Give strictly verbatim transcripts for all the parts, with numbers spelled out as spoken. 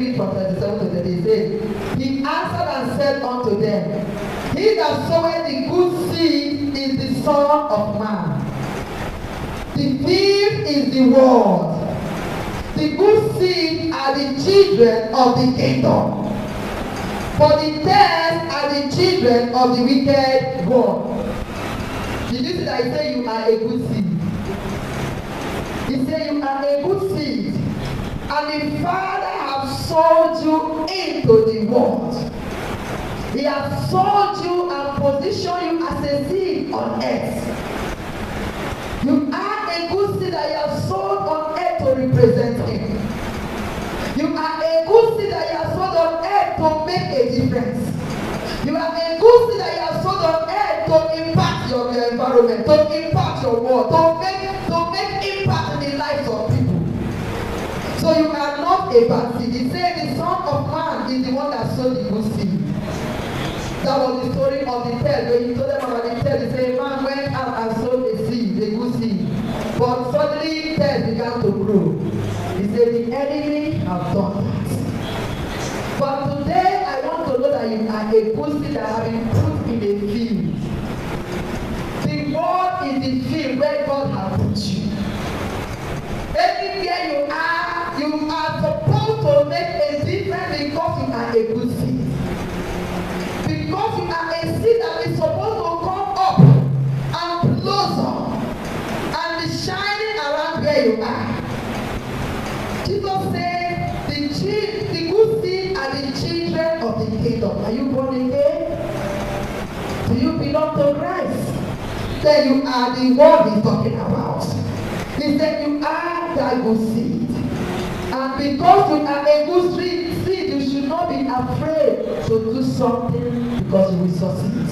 from twenty-seven to thirty, says, he answered and said unto them, he that soweth the good seed is the Son of Man. The field is the world. The good seed are the children of the kingdom. For the tares are the children of the wicked one. Did you see that I say you are a good seed? He said you are a good seed. And the Father has sold you into the world. He has sold you and positioned you as a seed on earth. You are a good seed that He has sold on earth to represent Him. You are a good seed that He has sold on earth to make a difference. You are a good seed that He has sold on earth to impact your, your environment, to impact your world, to make, to make impact in the lives of people. So you are not a bad seed. He said the Son of Man is the one that sowed the good seed. That was the story of the tale. When he told them about the tale, he said, a man went out and sowed a seed, a good seed. But suddenly tale began to grow. He said, the enemy have done that. But today I want to know that you are a good seed that have been put in a field. The world is the field where God has put you. Anywhere you are, you are supposed to make a difference because you are a good seed. Because you are a seed that is supposed to come up and blossom and be shining around where you are. Jesus said, the, chi- the good seed are the children of the kingdom. Are you born again? Do you belong to Christ? Then you are the one he's talking about. He said you are that good seed. And because you are a good seed, seed, you should not be afraid to do something because you will succeed.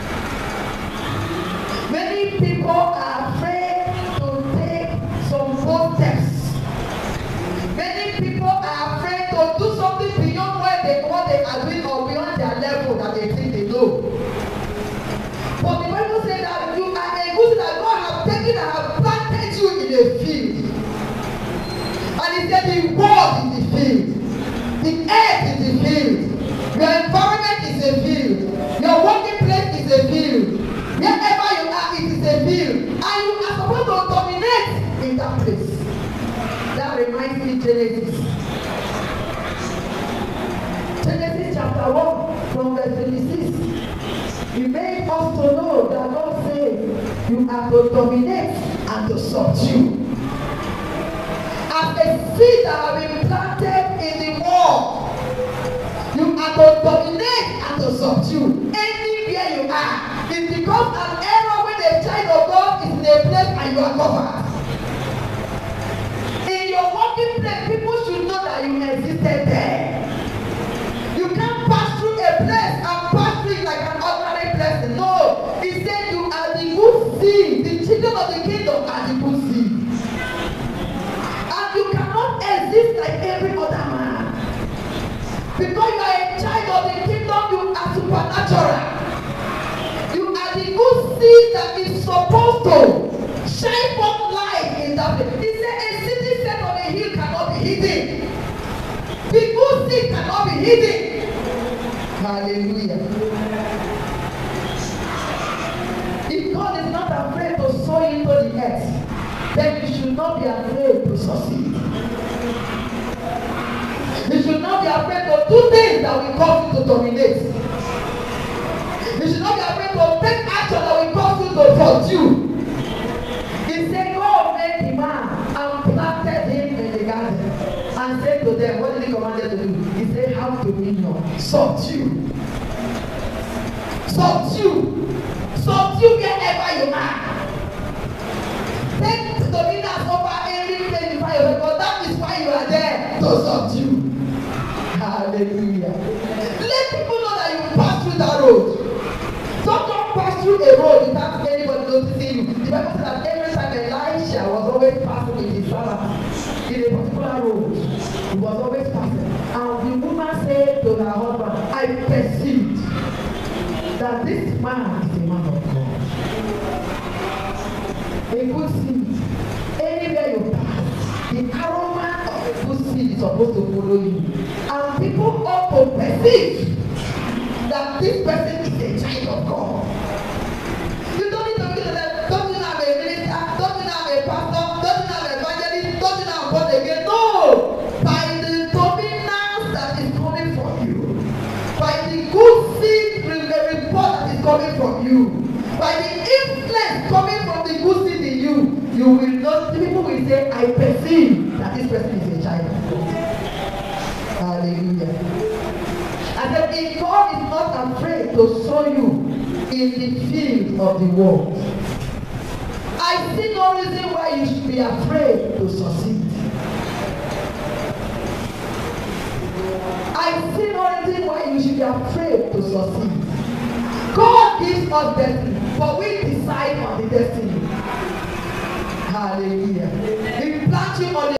Many people are afraid to take some bold steps. Many people are afraid to do something beyond where they, what they are doing or beyond their level that they think they know. But the Bible says that you are a good seed that God has taken and has planted you in a field. And he said the world is the field. The earth is the field. Your environment is a field. Your working place is a field. Wherever you are, it is a field. And you are supposed to dominate in that place. That reminds me of Genesis. Genesis chapter one from verse twenty-six. He made us to know that God said you are to dominate and to subdue. As a seed that has been planted in the world, you are to dominate and to subdue anywhere you are. It's because an error when a child of God is in a place and you are covered. In your working place, people should know that you existed there. You can't pass through a place and pass through it like an ordinary person. No, he said you are the good seed. The children of the kingdom are the good seed. And you cannot exist like every other man. Because you are a child of the kingdom, you are supernatural. You are the good seed that is supposed to shine forth light in that place. He said a city set on a hill cannot be hidden. The good seed cannot be hidden. Hallelujah. If God is not afraid to sow into the earth, then you should not be afraid to succeed. You should not be afraid to do things that will cause you to dominate. You should not be afraid to take action that will cause you to subdue. He said, God made the man and planted him in the garden and said to them, what did he command them to do? He said, have dominion, subdue. Subdue. Subdue wherever you are. Take dominion over every place before you, because that is why you are there, to subdue. Hallelujah. Let people know that you pass through that road. Don't just pass through a road without anybody noticing you. The Bible says that every time Elisha was always passing with his servant in a particular road, he was always passing. And the woman said to her husband, I perceived that this man is a man of God. A good seed. Anywhere you pass, the aroma of a good seed is supposed to follow you. And perceive that this person is a child of God. You don't need to look at them. Don't you know I'm a minister? Don't you know I'm a pastor? Don't you know I'm an evangelist? Don't you know I'm born again? No! By the dominance that is coming from you, by the good seed report that is coming from you, by the influence coming from the good seed in you, you will not, people will say, I perceive that this person is a child of God. Hallelujah. And then if God is not afraid to sow you in the field of the world, I see no reason why you should be afraid to succeed. I see no reason why you should be afraid to succeed. God gives us destiny, but we decide on the destiny. Hallelujah. He plants you on the